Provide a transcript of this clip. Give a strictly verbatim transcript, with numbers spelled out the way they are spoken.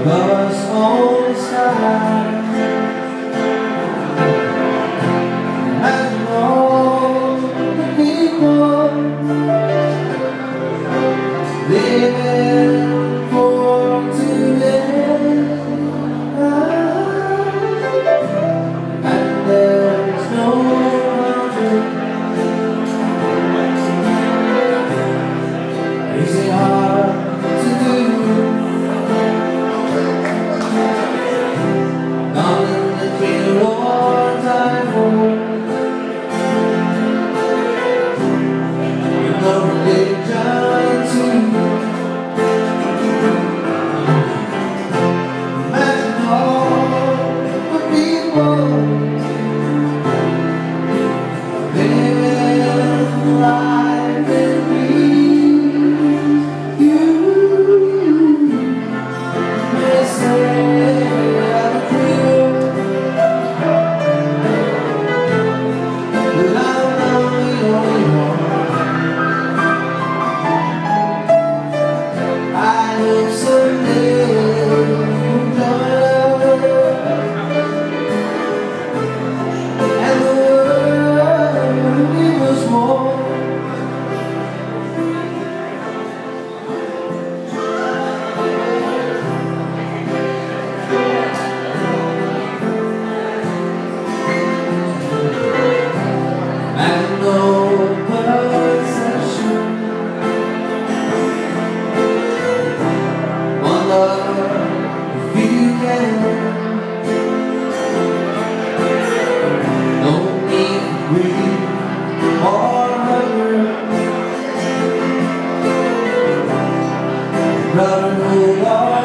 Lovers on the sky, and all the people living for today, and there's no mountain easy hard to do. Nothing that kill or die for. With no religion too. Imagine all the people living life in peace. You may say brotherhood.